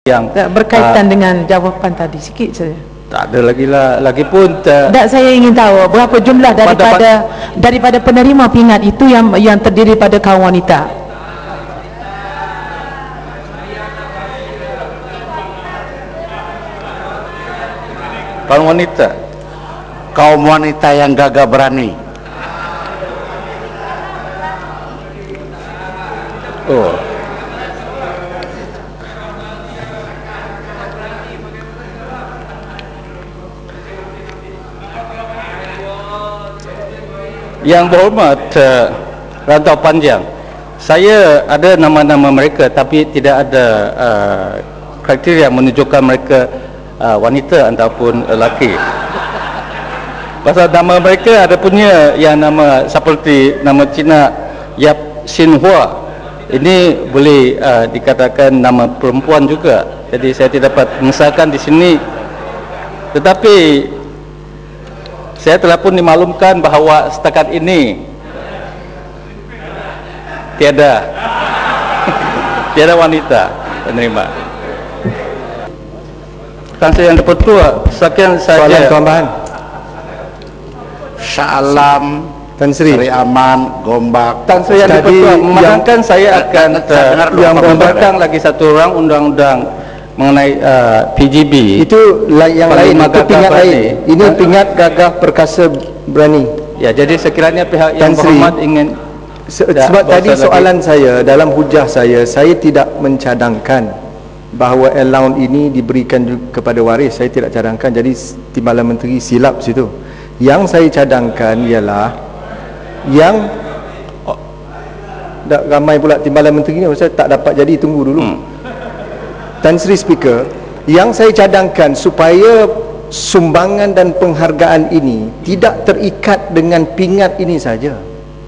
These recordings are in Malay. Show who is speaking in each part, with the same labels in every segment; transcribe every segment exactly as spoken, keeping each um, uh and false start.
Speaker 1: yang
Speaker 2: berkaitan uh, dengan jawapan tadi sikit saja.
Speaker 1: Tak ada lagi lah, lagi pun tak,
Speaker 2: tak saya ingin tahu berapa jumlah daripada daripada penerima pingat itu yang yang terdiri pada kaum wanita.
Speaker 1: Kaum wanita,
Speaker 3: kaum wanita yang gagah berani.
Speaker 1: Oh, yang berhormat uh, Rantau Panjang, saya ada nama-nama mereka tapi tidak ada uh, kriteria menunjukkan mereka uh, wanita ataupun lelaki. Pasal nama mereka ada punya yang nama seperti nama Cina Yap Xin Hua, ini boleh uh, dikatakan nama perempuan juga, jadi saya tidak dapat mengesahkan di sini. Tetapi saya telah pun dimaklumkan bahawa setakat ini tiada tiada wanita penerima. Tan Sri Yang Dipertua, sekian saja.
Speaker 4: Soalan tambahan.
Speaker 3: Shah Alam,
Speaker 4: Tan Sri,
Speaker 3: Sri Aman, Gombak.
Speaker 1: Tan Sri Yang Dipertua memandangkan saya akan uh, yang membangkang lagi satu orang undang-undang mengenai uh, P G B.
Speaker 4: Itu yang lain, itu pingat lain. Ini pingat gagah perkasa berani.
Speaker 1: Ya, jadi sekiranya pihak yang berhormat ingin
Speaker 4: se sebab tadi soalan lagi. Saya dalam hujah saya, saya tidak mencadangkan bahawa allowance ini diberikan kepada waris. Saya tidak cadangkan. Jadi Timbalan Menteri silap situ. Yang saya cadangkan ialah yang oh, dah ramai pula Timbalan Menteri ni, saya tak dapat jadi, tunggu dulu. Hmm. Tan Sri Speaker, yang saya cadangkan supaya sumbangan dan penghargaan ini tidak terikat dengan pingat ini saja.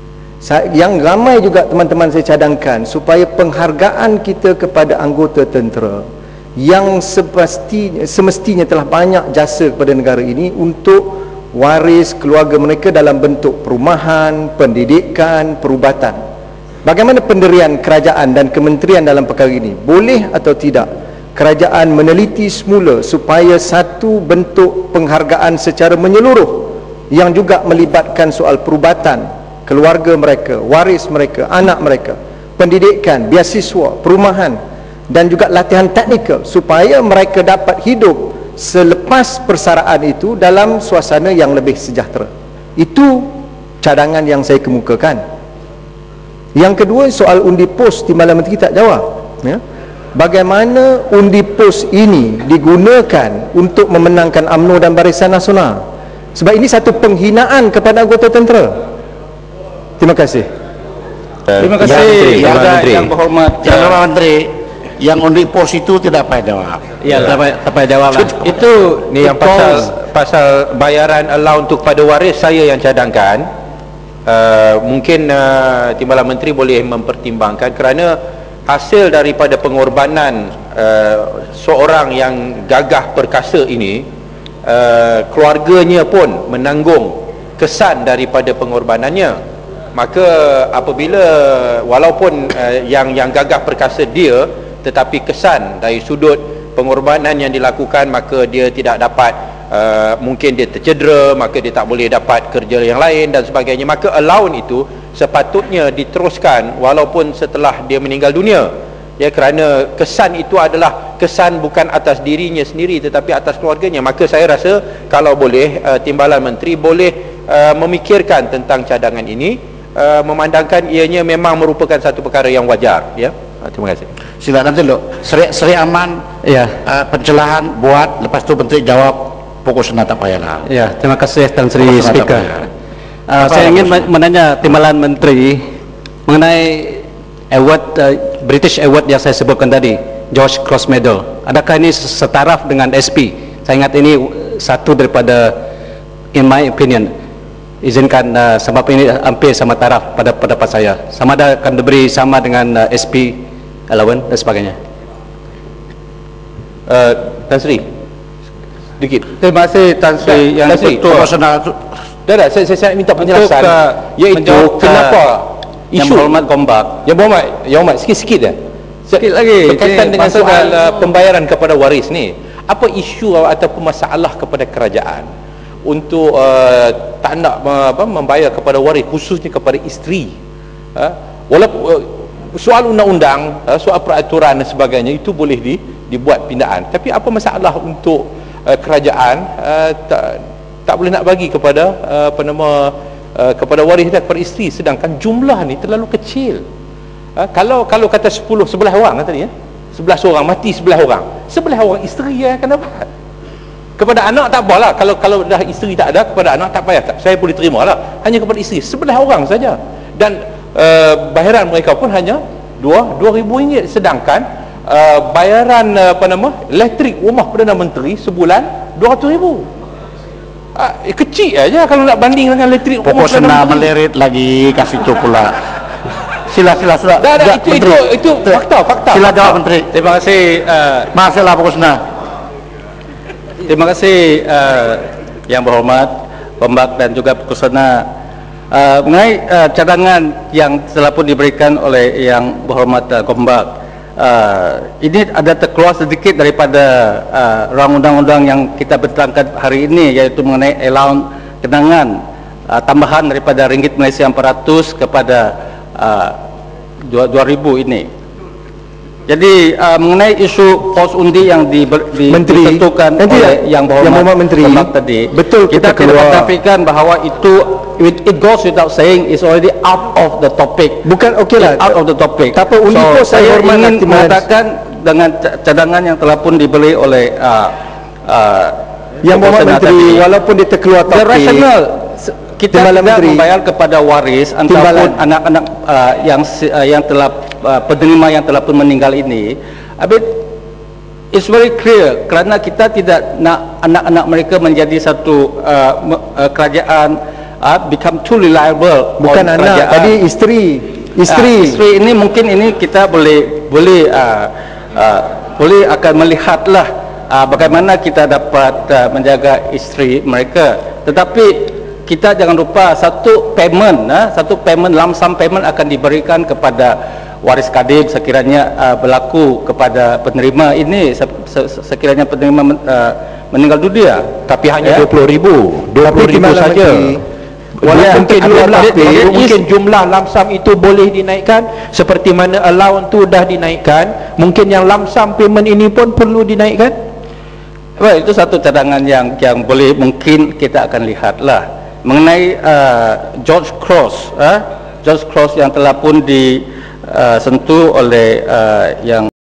Speaker 4: Yang ramai juga teman-teman saya cadangkan supaya penghargaan kita kepada anggota tentera yang semestinya, semestinya telah banyak jasa kepada negara ini untuk waris keluarga mereka dalam bentuk perumahan, pendidikan, perubatan. Bagaimana pendirian kerajaan dan kementerian dalam perkara ini? Boleh atau tidak kerajaan meneliti semula supaya satu bentuk penghargaan secara menyeluruh yang juga melibatkan soal perubatan, keluarga mereka, waris mereka, anak mereka, pendidikan, beasiswa, perumahan dan juga latihan teknikal supaya mereka dapat hidup selepas persaraan itu dalam suasana yang lebih sejahtera. Itu cadangan yang saya kemukakan. Yang kedua, soal undi pos, Timbalan Menteri tak jawab, ya. Bagaimana undi pos ini digunakan untuk memenangkan U M N O dan Barisan Nasional? Sebab ini satu penghinaan kepada anggota tentera. Terima kasih.
Speaker 1: Terima kasih
Speaker 3: yang,
Speaker 1: yang,
Speaker 3: yang
Speaker 1: berhormat
Speaker 3: Yang Bapak Menteri. Yang undi pos itu tidak payah jawab.
Speaker 1: Ya, tak payah jawab lah. Itu
Speaker 5: ni yang pasal pasal bayaran allowance untuk kepada waris, saya yang cadangkan. Uh, mungkin uh, Timbalan Menteri boleh mempertimbangkan kerana hasil daripada pengorbanan uh, seorang yang gagah perkasa ini, uh, keluarganya pun menanggung kesan daripada pengorbanannya. Maka apabila walaupun uh, yang yang gagah perkasa dia, tetapi kesan dari sudut pengorbanan yang dilakukan, maka dia tidak dapat, uh, mungkin dia tercedera, maka dia tak boleh dapat kerja yang lain dan sebagainya. Maka allowance itu sepatutnya diteruskan walaupun setelah dia meninggal dunia, ya, kerana kesan itu adalah kesan bukan atas dirinya sendiri tetapi atas keluarganya. Maka saya rasa kalau boleh, uh, Timbalan Menteri boleh uh, memikirkan tentang cadangan ini, uh, memandangkan ianya memang merupakan satu perkara yang wajar, ya. Uh, terima kasih.
Speaker 3: Silakan nanti lo Sri, Sri Aman, ya, uh, pencelahan buat, lepas tu Menteri jawab, pokok senang tak payahlah.
Speaker 6: Ya, terima kasih Tan Sri Speaker. Uh, saya ingin menanya Timbalan Menteri mengenai award, uh, British Award yang saya sebutkan tadi, George Cross Medal. Adakah ini setaraf dengan S P? Saya ingat ini satu daripada, in my opinion, izinkan, uh, sebab ini hampir sama taraf pada pendapat saya. Sama ada akan diberi sama dengan uh, S P allowance dan sebagainya.
Speaker 5: Uh, Tan Sri, sedikit.
Speaker 1: Terima kasih Tan Sri Yang Dipertua.
Speaker 5: Dah dah, saya, saya minta penjelasan, uh, iaitu kenapa
Speaker 1: uh,
Speaker 5: isu
Speaker 1: Yang Berhormat Gombak,
Speaker 5: Yang Berhormat, Yang Berhormat, sikit-sikit dah.
Speaker 1: Sikit lagi
Speaker 5: berkaitan
Speaker 1: Ini
Speaker 5: dengan
Speaker 1: masuk
Speaker 5: soal
Speaker 1: dalam-
Speaker 5: uh, pembayaran kepada waris ni, apa isu ataupun masalah kepada kerajaan untuk uh, tak nak uh, apa, membayar kepada waris, khususnya kepada isteri? Uh, walaupun uh, soal undang-undang, uh, soal peraturan dan sebagainya itu boleh di, dibuat pindaan, tapi apa masalah untuk uh, kerajaan uh, tak tak boleh nak bagi kepada uh, apa nama uh, kepada waris dan kepada isteri, sedangkan jumlah ni terlalu kecil. Uh, kalau kalau kata sepuluh sebelah orang kan tadi ya, sebelas orang mati, sebelah orang sebelah orang isteri yang akan dapat. Kepada anak tak apalah, kalau kalau dah isteri tak ada, kepada anak tak payah, tak, saya boleh terima lah, hanya kepada isteri sebelah orang saja, dan uh, bayaran mereka pun hanya dua ribu ringgit, sedangkan uh, bayaran uh, apa nama elektrik rumah Perdana Menteri sebulan dua ratus ribu. Uh, eh, kecil aja kalau nak banding dengan elektrik rumah
Speaker 3: Pokok
Speaker 5: Perdana
Speaker 3: senang
Speaker 5: Menteri.
Speaker 3: melirit lagi kasih tu pula. Sila sila sila.
Speaker 5: Dah, dah,
Speaker 3: Dah,
Speaker 5: itu,
Speaker 3: Menteri.
Speaker 5: itu itu fakta fakta
Speaker 3: Sila
Speaker 5: fakta.
Speaker 3: jawab Menteri.
Speaker 1: Terima kasih uh,
Speaker 3: Masalah pokok senang.
Speaker 1: Terima kasih uh, Yang Berhormat Pembak dan juga Pekosana uh, mengenai uh, cadangan yang telah pun diberikan oleh Yang Berhormat uh, Pembak. Uh, ini ada terkeluar sedikit daripada uh, rang undang-undang yang kita berterangkan hari ini, iaitu mengenai allowance kenangan uh, tambahan daripada ringgit Malaysia empat ratus kepada uh, dua ribu ini. Jadi uh, mengenai isu pos undi yang di, di,
Speaker 4: Menteri,
Speaker 1: ditentukan
Speaker 4: nanti
Speaker 1: oleh
Speaker 4: yang
Speaker 1: Yang Berhormat,
Speaker 4: Berhormat Menteri,
Speaker 1: Pembak tadi,
Speaker 4: betul
Speaker 1: kita
Speaker 4: kita
Speaker 1: tidak
Speaker 4: keluar.
Speaker 1: menafikan bahawa itu it, it goes without saying is already out of the topic.
Speaker 4: Bukan okey lah.
Speaker 1: It's out of the topic.
Speaker 4: Tak apa, undi
Speaker 1: so,
Speaker 4: pos saya
Speaker 1: saya
Speaker 4: hormat
Speaker 1: ingin
Speaker 4: Timbalan.
Speaker 1: mengatakan dengan ca- cadangan yang telah pun dibeli oleh uh, uh,
Speaker 4: Yang Berhormat
Speaker 1: Pekosana
Speaker 4: Menteri,
Speaker 1: tadi,
Speaker 4: walaupun dia terkeluar
Speaker 1: the
Speaker 4: topik,
Speaker 1: rational se- kita
Speaker 4: Timbalan
Speaker 1: tidak
Speaker 4: Menteri.
Speaker 1: membayar kepada waris ataupun
Speaker 4: Timbalan.
Speaker 1: anak-anak uh, yang si- uh, yang telah uh, penerima yang telah pun meninggal ini. Habis it's very clear kerana kita tidak nak anak-anak mereka menjadi satu uh, me- uh, kerajaan uh, become too reliable
Speaker 4: bukan
Speaker 1: on
Speaker 4: anak,
Speaker 1: kerajaan.
Speaker 4: tadi isteri. Isteri.
Speaker 1: Ah, isteri ini mungkin ini kita boleh boleh uh, uh, boleh akan melihatlah uh, bagaimana kita dapat uh, menjaga isteri mereka. Tetapi kita jangan lupa satu payment, uh, satu payment lump sum payment akan diberikan kepada waris kadib sekiranya uh, berlaku kepada penerima ini se se sekiranya penerima men, uh, meninggal dunia,
Speaker 5: tapi hanya
Speaker 1: Ya.
Speaker 5: dua puluh ribu dua puluh
Speaker 4: Tapi
Speaker 5: ribu
Speaker 4: Timbalan
Speaker 5: saja.
Speaker 4: Menteri,
Speaker 5: Walaupun mungkin
Speaker 4: ada
Speaker 5: jumlah
Speaker 4: topik,
Speaker 5: mungkin jumlah lamsam itu boleh dinaikkan seperti mana allowance tu dah dinaikkan, mungkin yang lamsam payment ini pun perlu dinaikkan.
Speaker 1: Well, itu satu cadangan yang yang boleh mungkin kita akan lihatlah mengenai uh, George Cross, uh, George Cross yang telah pun disentuh oleh uh, yang